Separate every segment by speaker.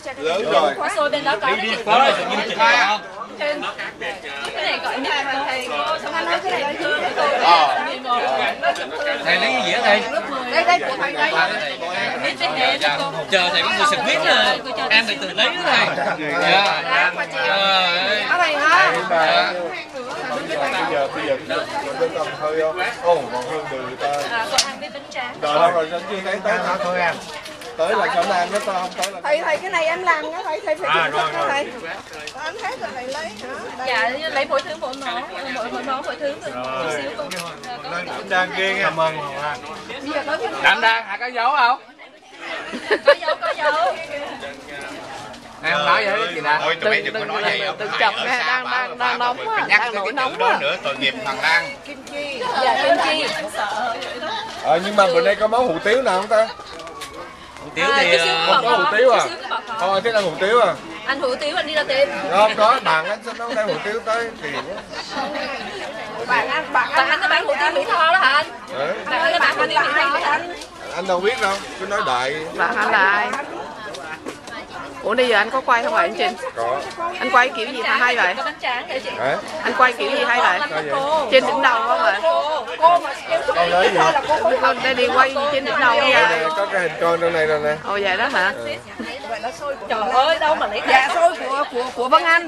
Speaker 1: Lớn rồi.
Speaker 2: Xôi bên đó có
Speaker 3: đi tới tự nhiên chị không?
Speaker 2: cái này gọi là thầy cô xong anh nói cái này thương
Speaker 3: Thầy lấy cái dĩa thầy.
Speaker 2: đây của thầy đây
Speaker 3: Chờ thầy có người sực viết rồi. Em phải tự lấy đó thầy. Dạ.
Speaker 2: thầy hả?
Speaker 1: Bây giờ còn hơi không? Ồ, còn hơn người ta.
Speaker 2: Con ăn với bánh tráng.
Speaker 1: Rồi rồi, chưa thấy tới hả? Thôi em. Tới là cho nó ăn, nó không tới là...
Speaker 4: Thầy cái này em làm nha thầy phải chịu sức đó thầy. Anh hết rồi thầy lấy hả?
Speaker 2: Dạ, lấy mỗi thứ mỗi món, mỗi thứ một xíu con.
Speaker 1: Đang ghê nghe. Cảm ơn.
Speaker 3: Đặng đang hả có dấu không?
Speaker 2: Có dấu.
Speaker 3: Em không nói vậy chị nè.
Speaker 5: Thôi tụi mày đừng có nói vậy.
Speaker 4: Đừng chọc nghe, đang nóng quá, đang nổi nóng quá.
Speaker 5: Nữa tội nghiệp Hoàng Lan.
Speaker 2: Dạ, kim chi.
Speaker 1: Nhưng mà bữa nay có món hủ tiếu nào không ta?
Speaker 3: Hủ tiếu thì
Speaker 1: không có hủ tiếu à? Thôi thế là hủ tiếu à?
Speaker 2: Anh hủ tiếu anh đi ra tìm.
Speaker 1: Không có, bạn anh sẽ nấu đem hủ tiếu tới thì
Speaker 4: Bạn anh
Speaker 2: Nó bán hủ tiếu Mỹ Tho đó hả anh? Bạn anh đi Mỹ Tho hả anh?
Speaker 1: anh đâu biết đâu, cứ nói đại.
Speaker 4: Bạn anh là ai? Ủa bây giờ anh có quay không vậy anh Trinh?
Speaker 1: Có.
Speaker 4: Anh quay kiểu gì mà hay vậy?
Speaker 2: Có bánh tráng để chị.
Speaker 1: Hả?
Speaker 4: Anh quay kiểu gì hay vậy? Trên đỉnh đầu không vậy?
Speaker 2: Cô mà kêu xuống
Speaker 1: Con lấy gì?
Speaker 4: Không, đây đi quay trên đỉnh đầu nha.
Speaker 1: Đây, có cái hình con trong này rồi nè.
Speaker 4: Ồ vậy đó hả?
Speaker 2: trời ơi đâu mà lấy
Speaker 4: Dạ xôi của Vân Anh.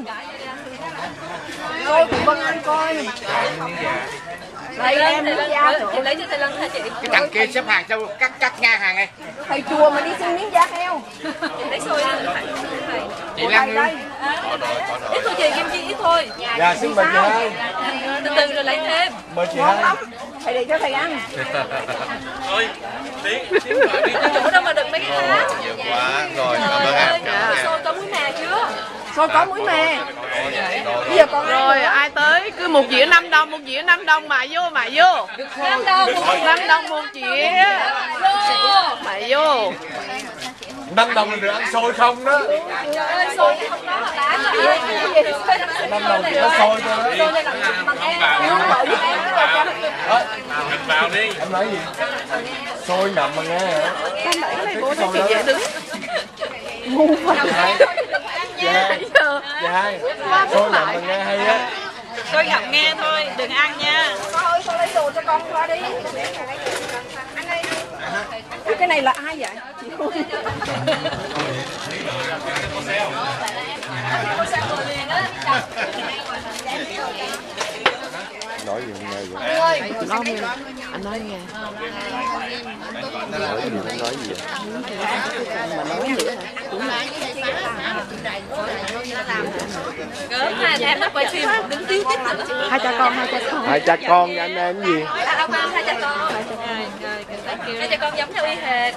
Speaker 4: Xôi của Vân Anh coi.
Speaker 2: Đây em lấy giá chị lấy cho thầy Lân hả chị?
Speaker 5: Cái thằng kia xếp hàng sao cắt ngang hàng này.
Speaker 4: Thầy chùa mà đi xin miếng giá heo.
Speaker 2: Chị lấy xôi đi thầy.
Speaker 5: Chị Lan
Speaker 4: Đây.
Speaker 2: Ít thôi chị, kim chi ít thôi.
Speaker 1: Dạ xin mời chị hai.
Speaker 2: Từ từ rồi lấy thêm.
Speaker 1: Mời chị
Speaker 4: Ngon
Speaker 1: hai.
Speaker 4: lắm. Thầy để cho thầy ăn.
Speaker 3: thôi
Speaker 2: Chỗ đâu mà được mấy cái khác.
Speaker 5: nhiều quá rồi. Cảm ơn em.
Speaker 2: Xôi có muối mè chưa?
Speaker 4: Xôi có muối mè. Bây giờ còn rồi ai tới cứ một dĩa 5 đồng, một dĩa 5 đồng mà vô.
Speaker 2: 5 đồng.
Speaker 4: 5 đồng một dĩa. Mà vô.
Speaker 1: 5 đồng là được ăn xôi không đó.
Speaker 2: Trời ơi, xôi không có mà bán mà ai.
Speaker 1: 5 đồng chỉ có xôi thôi đó.
Speaker 2: Xôi này bằng em. Không mở với em đó.
Speaker 3: mình vào đi.
Speaker 1: Em nói gì? Xôi ngậm mà nghe hả?
Speaker 4: Anh đẩy cái này vô thấy chị dễ đứng. Ngu quá.
Speaker 1: Chị hai. Chị hai. Xôi ngậm mà nghe hay á.
Speaker 2: Xôi ngậm nghe thôi, đừng ăn nha.
Speaker 4: Con ơi, con lấy đồ cho con qua đi. Anh ơi. Cái này là ai vậy? Chị Hương.
Speaker 1: Nói gì không nghe vậy?
Speaker 4: Anh nói nghe.
Speaker 1: Nói gì không nói gì vậy?
Speaker 4: Mà nói nữa hả?
Speaker 2: Gớm ha, em nó quay phim đứng tiếu tích nữa.
Speaker 4: Hai cha con.
Speaker 1: Hai cha con với anh em gì?
Speaker 2: Không, hai cha con. Hai cha con giống nhau y hệt.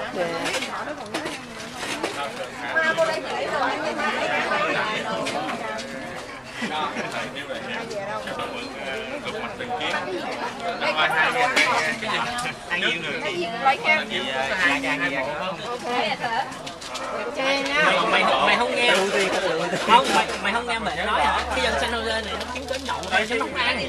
Speaker 3: Mày không nghe không mày không nghe mẹ nói hả? Cái dân San Jose này nó kiếm đến nhậu đây sẽ không ăn.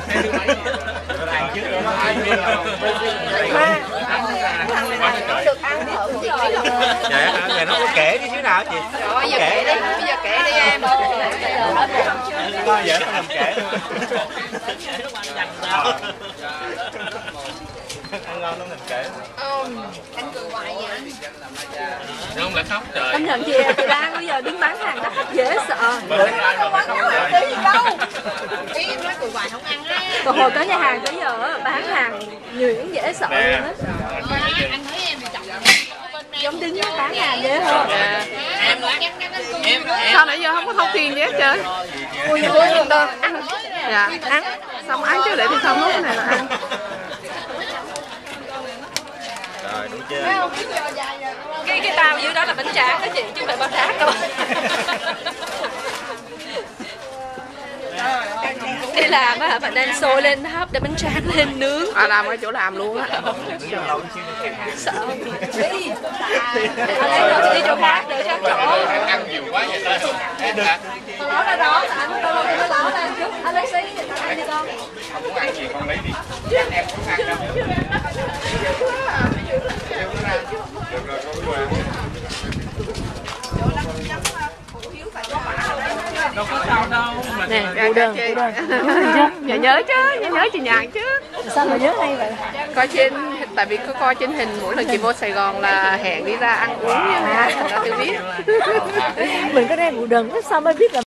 Speaker 4: Được ăn thử một cái lần.
Speaker 3: Dạ, giờ nó có kể đi chứ nào chị?
Speaker 4: Rồi giờ kể đi, bây giờ kể đi em.
Speaker 3: Coi vậy nó làm kể. Ăn ngon lắm mình kể.
Speaker 4: Anh cười hoài vậy.
Speaker 3: Không lại khóc trời.
Speaker 2: Anh nhận gì à? Chị Lan bây giờ đứng bán hàng đắt khách dễ sợ.
Speaker 4: Không ăn tí gì đâu. Ý em nói cười hoài không ăn á.
Speaker 2: Còn hồi tới nhà hàng tới giờ bán hàng nhuyễn dễ sợ luôn á.
Speaker 4: Anh thấy em bị chọc.
Speaker 2: Giống đứng bán hàng dễ hơn.
Speaker 3: Em
Speaker 4: Sao nãy giờ không có thâu tiền gì hết trơn. Ui đâu ăn. Dạ, ăn. Xong ăn chứ để thì xong nốt cái này là ăn.
Speaker 3: rồi đúng chưa?
Speaker 2: Cái bao dưới đó là bánh tráng đó chị, chứ không phải bao tráng đâu. Đi làm á, bạn đang sôi lên hấp để bánh tráng lên nướng.
Speaker 4: À làm ở chỗ làm luôn á.
Speaker 2: Sợ. Đi. Đi chỗ khác để cho chỗ.
Speaker 5: Ăn nhiều quá vậy ta.
Speaker 2: Nó ra đó, anh tôi nó ra chút. Anh lấy xí thì ăn đi con.
Speaker 5: Không muốn ăn gì con lấy đi. Em không ăn đâu. Được rồi, con qua.
Speaker 4: Nè, vụ đơn. Dạ nhớ chứ, nhớ chị Nhàn chứ.
Speaker 2: Sao mà nhớ hay vậy?
Speaker 4: Coi trên, tại vì có coi trên hình mỗi lần chị vô Sài Gòn là hẹn đi ra ăn uống với Tôi biết.
Speaker 2: Mình có đem vụ đơn, sao mới biết là